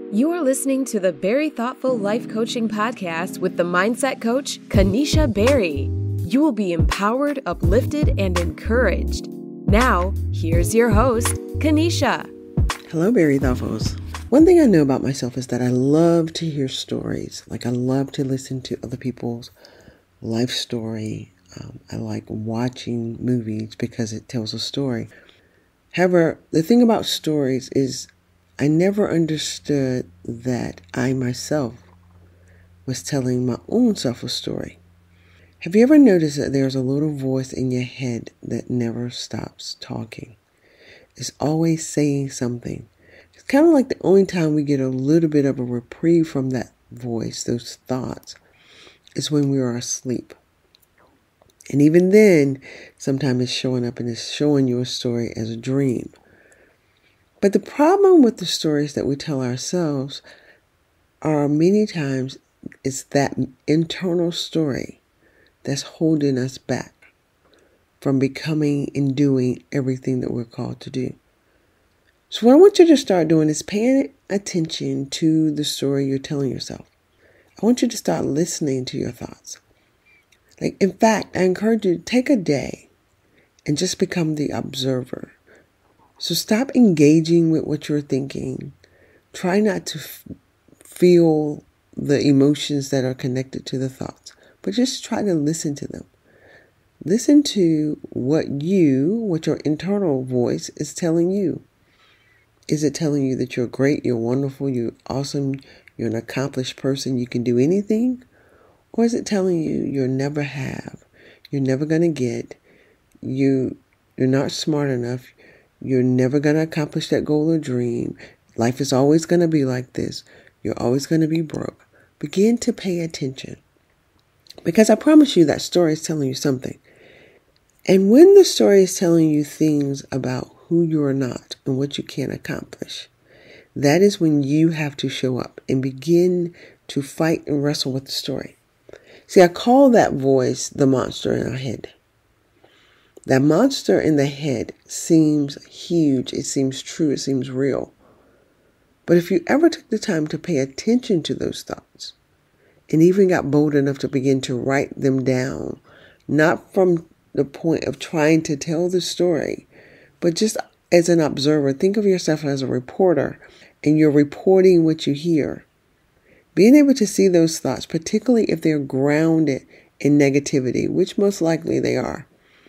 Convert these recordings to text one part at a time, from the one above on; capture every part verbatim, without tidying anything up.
You are listening to the Berry Thoughtful Life Coaching Podcast with the mindset coach, Kanisha Berry. You will be empowered, uplifted, and encouraged. Now, here's your host, Kanisha. Hello, Berry Thoughtfuls. One thing I know about myself is that I love to hear stories. Like I love to listen to other people's life story. Um, I like watching movies because it tells a story. However, the thing about stories is I never understood that I myself was telling my own self a story. Have you ever noticed that there's a little voice in your head that never stops talking? It's always saying something. It's kind of like the only time we get a little bit of a reprieve from that voice, those thoughts, is when we are asleep. And even then, sometimes it's showing up and it's showing you a story as a dream. But the problem with the stories that we tell ourselves are many times it's that internal story that's holding us back from becoming and doing everything that we're called to do. So what I want you to start doing is paying attention to the story you're telling yourself. I want you to start listening to your thoughts. Like, in fact, I encourage you to take a day and just become the observer. So stop engaging with what you're thinking. Try not to f- feel the emotions that are connected to the thoughts, but just try to listen to them. Listen to what you, what your internal voice is telling you. Is it telling you that you're great, you're wonderful, you're awesome, you're an accomplished person, you can do anything? Or is it telling you you'll never have, you're never going to get, you, you're not smart enough, you're never going to accomplish that goal or dream. Life is always going to be like this. You're always going to be broke. Begin to pay attention. Because I promise you that story is telling you something. And when the story is telling you things about who you are not and what you can't accomplish, that is when you have to show up and begin to fight and wrestle with the story. See, I call that voice the monster in our head. That monster in the head seems huge, it seems true, it seems real. But if you ever took the time to pay attention to those thoughts, and even got bold enough to begin to write them down, not from the point of trying to tell the story, but just as an observer, think of yourself as a reporter, and you're reporting what you hear. Being able to see those thoughts, particularly if they're grounded in negativity, which most likely they are,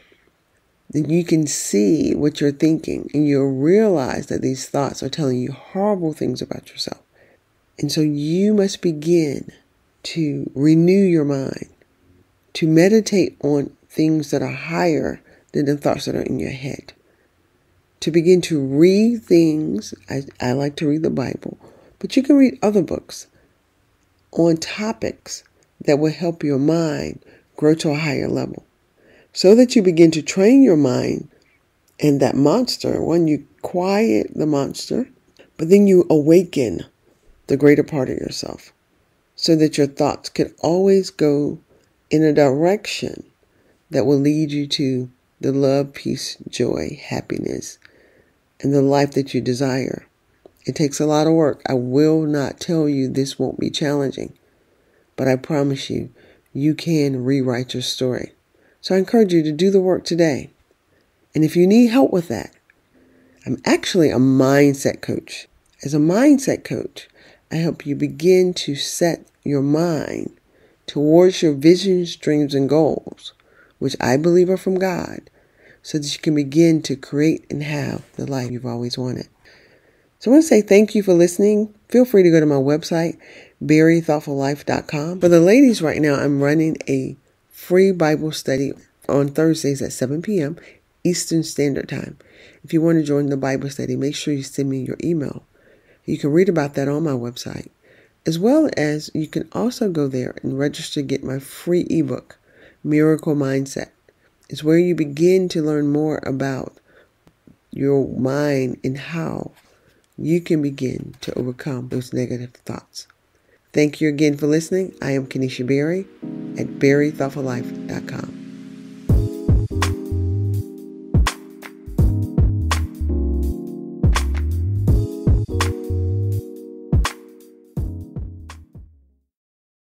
then you can see what you're thinking and you'll realize that these thoughts are telling you horrible things about yourself. And so you must begin to renew your mind, to meditate on things that are higher than the thoughts that are in your head, to begin to read things. I, I like to read the Bible, but you can read other books on topics that will help your mind grow to a higher level. So that you begin to train your mind and that monster. When you quiet the monster, but then you awaken the greater part of yourself so that your thoughts can always go in a direction that will lead you to the love, peace, joy, happiness, and the life that you desire. It takes a lot of work. I will not tell you this won't be challenging, but I promise you, you can rewrite your story. So I encourage you to do the work today. And if you need help with that, I'm actually a mindset coach. As a mindset coach, I help you begin to set your mind towards your visions, dreams, and goals, which I believe are from God, so that you can begin to create and have the life you've always wanted. So I want to say thank you for listening. Feel free to go to my website, berry thoughtful life dot com. For the ladies right now, I'm running a free Bible study on Thursdays at seven p.m. Eastern Standard Time. If you want to join the Bible study, make sure you send me your email. You can read about that on my website, as well as you can also go there and register to get my free ebook, Miracle Mindset. It's where you begin to learn more about your mind and how you can begin to overcome those negative thoughts. Thank you again for listening. I am Kanisha Berry at berry thoughtful life dot com.